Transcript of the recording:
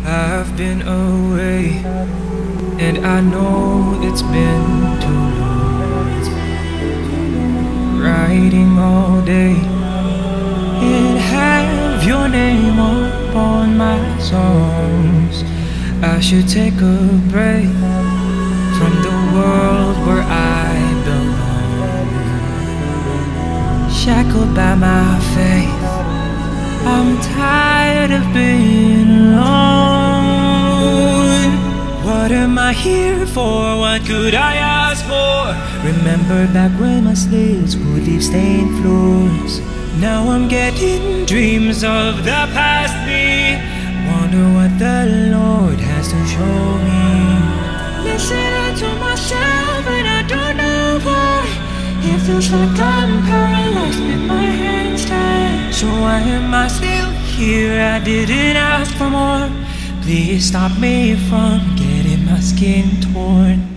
I've been away, and I know it's been too long. Writing all day and have your name upon my songs. I should take a break from the world where I belong. Shackled by my faith, I'm tired of being alone. What am I here for? What could I ask for? Remember back when my slaves would leave stained floors. Now I'm getting dreams of the past me. Wonder what the Lord has to show me. Listening to myself and I don't know why. It feels like I'm paralyzed with my hands tied. So why am I still here? I didn't ask for more. Please stop me from getting my skin torn.